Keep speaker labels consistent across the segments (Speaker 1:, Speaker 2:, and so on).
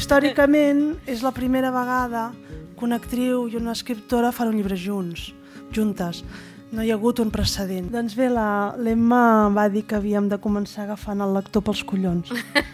Speaker 1: històricament és la primera vegada que una actriu i una escriptora fan un llibre juntes. No hi ha hagut un precedent. Doncs bé, l'Emma va dir que havíem de començar agafant el lector pels collons.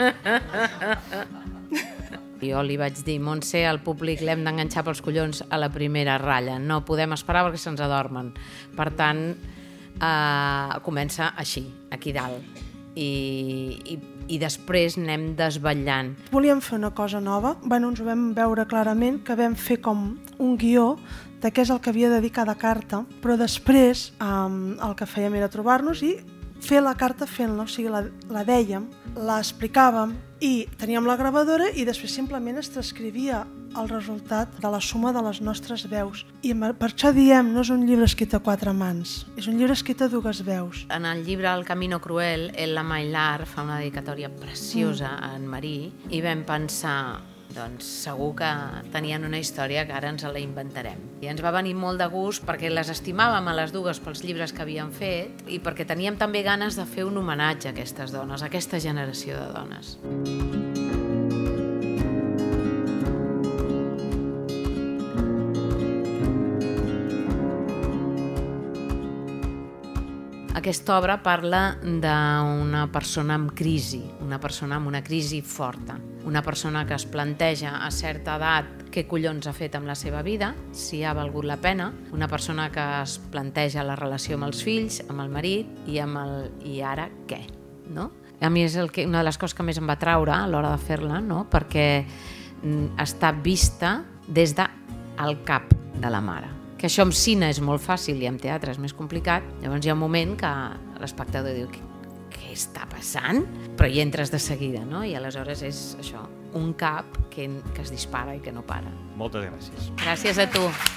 Speaker 2: Jo li vaig dir, Montse, al públic l'hem d'enganxar pels collons a la primera ratlla. No podem esperar perquè se'ns adormen. Per tant, comença així, aquí dalt. I després anem desvetllant.
Speaker 1: Volíem fer una cosa nova. Ens ho vam veure clarament, que vam fer com un guió de què és el que havia de dir cada carta, però després el que fèiem era trobar-nos i fer la carta fent-la, o sigui, la dèiem, l'explicàvem i teníem la gravadora i després simplement es transcrivia el resultat de la suma de les nostres veus. I per això diem, no és un llibre escrit a 4 mans, és un llibre escrit a 2 veus.
Speaker 2: En el llibre El camino cruel, Ella Mailar fa una dedicatòria preciosa a en Marí i vam pensar, doncs segur que tenien una història que ara ens la inventarem. I ens va venir molt de gust perquè les estimàvem a les dues pels llibres que havien fet i perquè teníem també ganes de fer un homenatge a aquestes dones, a aquesta generació de dones. Aquesta obra parla d'una persona amb crisi, una persona amb una crisi forta, una persona que es planteja a certa edat què collons ha fet amb la seva vida, si ha valgut la pena, una persona que es planteja la relació amb els fills, amb el marit i ara què? No? A mi és una de les coses que més em va atraure a l'hora de fer-la, no? Perquè està vista des del cap de la mare. Que això amb cine és molt fàcil i amb teatre és més complicat, llavors hi ha un moment que l'espectador diu què està passant? Però hi entres de seguida, no? I aleshores és això, un cap que es dispara i que no para.
Speaker 3: Moltes gràcies.
Speaker 2: Gràcies a tu.